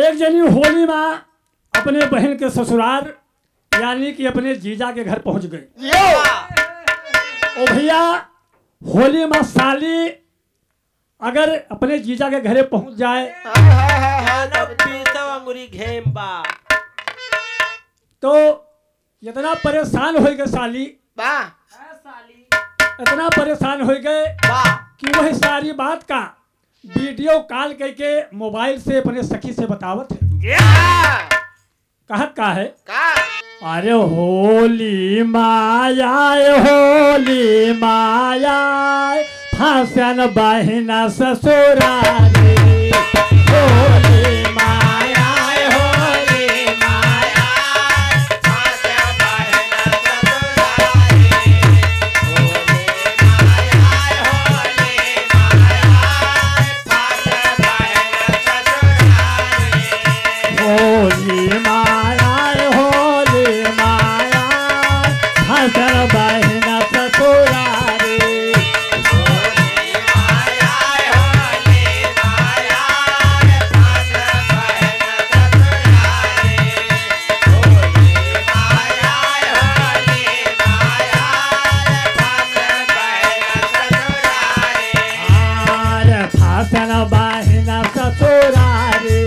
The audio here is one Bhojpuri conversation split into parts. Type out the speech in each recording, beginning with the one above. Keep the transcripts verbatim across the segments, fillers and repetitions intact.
एक जनी होली में अपने बहन के ससुराल यानी कि अपने जीजा के घर पहुंच गई। ओ भैया होली में साली अगर अपने जीजा के घरे पहुंच जाए तो इतना परेशान हो गए साली इतना परेशान हो गए कि वही सारी बात का वीडियो कॉल करके मोबाइल से अपने सखी से बतावत है। कहत का है अरे होली माया होली माया फासन बहना ससुरारी होली माया होली माया फासन बहना ससुरारी होली माया होली माया फासन बहना ससुरारी बहना ससुरारी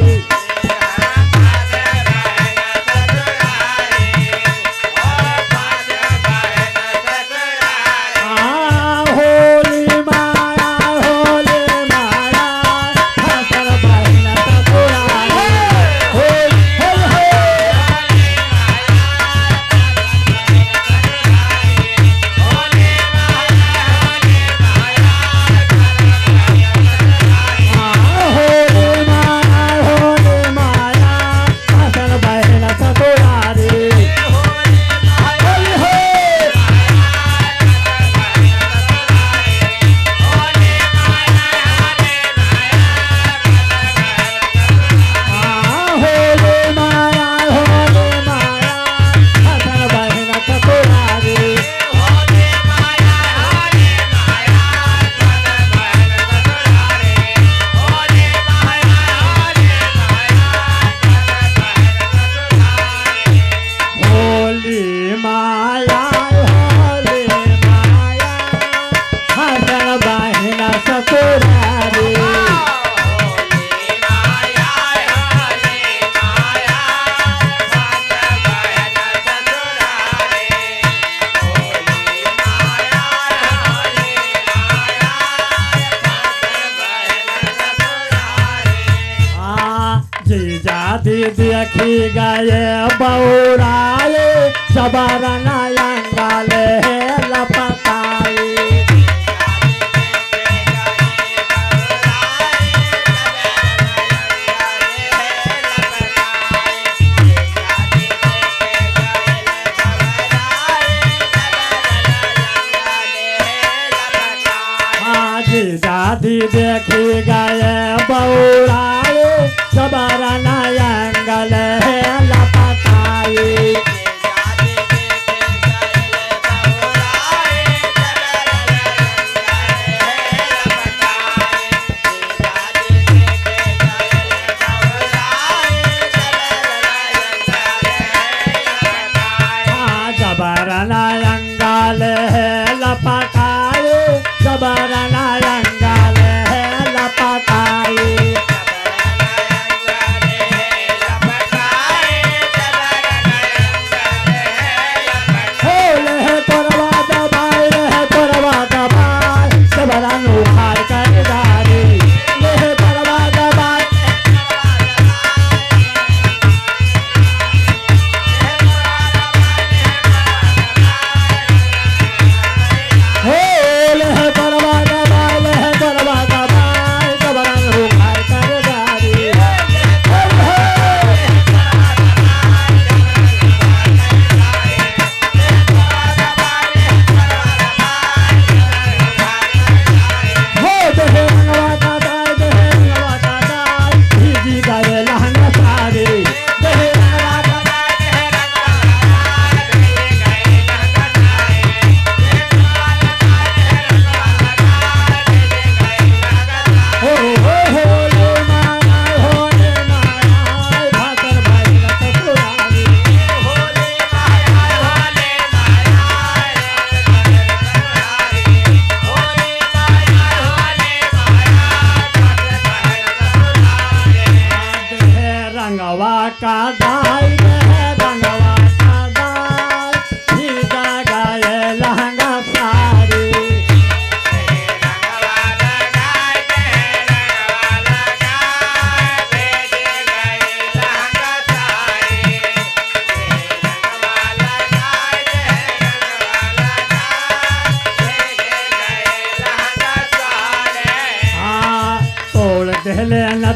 देखी गए बौराए सबरना अंगाले लपटाए दादी देखी गए बौराए सबरना अंगल लपटाए सबरना अंगल लपटाए सबरना अंगल लपटाए हो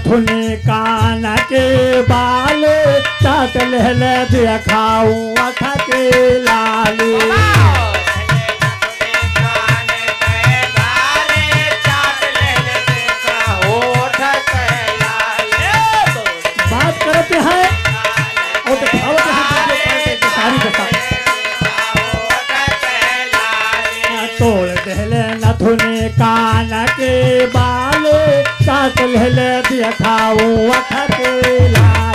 नथुनी कान के बाल चाट ले दिखाऊं अठ के लाली। बात करते हैं और दिखावते हैं सारी बता तोड़ दहले नथुनी कान के बाल चाट ले दिखाऊं अठ के लाली।